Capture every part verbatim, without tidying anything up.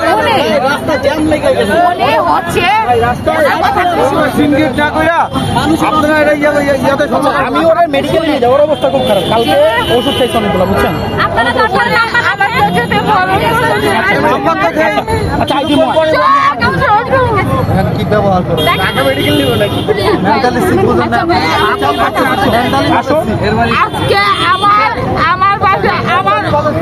রাস্তা জ্যাম লেগে গেছে উনি হচ্ছে আপনারা এটা ইয়াতে আমি ওরা মেডিকেল নিয়ে যাওয়ার অবস্থা খুব খারাপ। কালকে ওষুধ চাইছি অনেকগুলো, বুঝছেন? আপনারা দরকার না আমার যেতে বলো আচ্ছা আইডি মোবাইল কি ব্যবহার করে মেডিকেল নিব নাকি মেন্টালি সিক বুঝেন না। আজকে আমার আমার বাসা আমার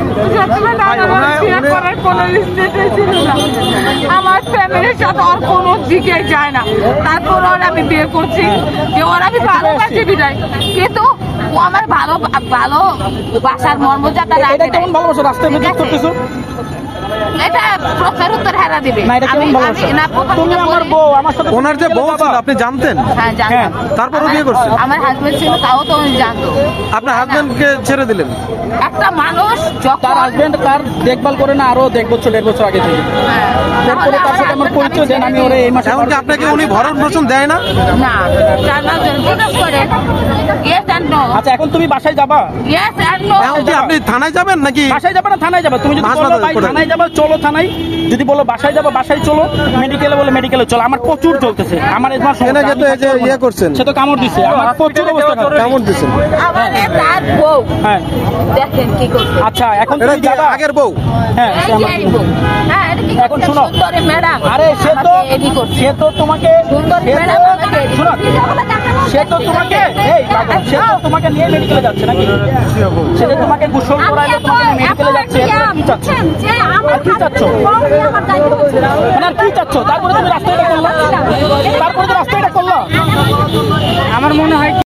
আমার ফ্যামিলির সাথে আর কোনো দিকে যায় না। তারপর ওরা আমি বিয়ে করছি যে ওরা আমি ভালোবাসি বিদায়, কিন্তু ও আমার ভালো ভালো বাসার মর্মজাটা রাখে না। কেমন ভালোবাসা রাস্তায় মেজিক করতেছো? এটা প্রশ্নের উত্তর হারা দিবে। না, এটা কেমন ভালোবাসা? তুমি আমার বউ, আমার সাথে ওনার যে বউ ছিল আপনি জানতেন? হ্যাঁ জানতাম। তারপরও বিয়ে করছেন? আমার হাজবেন্ড ছিল, তাও তো উনি জানতো। আপনার হাজবেন্ডকে ছেড়ে দিলেন? একটা মানুষ যখন তার হাজবেন্ড তার দেখভাল করে না আরো দেড় বছর দেড় বছর আগে থেকে। তারপরে তার সাথে আমার পরিচয় দেন, আমি ওরে এই মাসে। এমনকি আপনাকে উনি ভরণ পোষণ দেয় না? না জানা জিজ্ঞেস করে ইয়েস এন্ড নো। আচ্ছা এখন তুমি বাসায় যাবা? Yes and no. এমনকি আপনি থানায় যাবেন নাকি? বাসায় যাবে না থানায় যাবে? তুমি যদি বলো ভাই থানায় যাবে চলো থানায়, যদি বলো বাসায় যাবে বাসায় চলো, মেডিকেলে বলে মেডিকেলে চলো। আমার প্রচুর চলতেছে, আমার এবার এনাকে তো এই যে ইয়ে করছেন, সে তো কামড় দিছে, আমার প্রচুর অবস্থা খারাপ। কামড় দিছেন? আমার তার বউ হ্যাঁ দেখেন কি করছে। আচ্ছা এখন এটা তুমি কি যাবা? আগের বউ? হ্যাঁ এই যে এই বউ। হ্যাঁ এটা কি এখন করছে? শোনো। সুন্দরী ম্যাডাম। আরে সে তো এডি করছে। সে তো তোমাকে সুন্দরী সে তো- ম্যাডাম আমাকে এডি শোনো, করছে। সে তো তোমাকে এই পাগল, সে তো তোমাকে নিয়ে মেডিকেলে যাচ্ছে নাকি? সে যে তোমাকে গোসল করাইলে তোমাকে মেডিকেলে যাচ্ছে, এরপরে কি চাচ্ছ? যে আমার আর কি চাচ্ছ? আমার দায়িত্ব হচ্ছে। মানে আর কি চাচ্ছ? তারপরে তুমি রাস্তাটা করলা, তারপরে তো রাস্তাটা করলা। আমার মনে হয়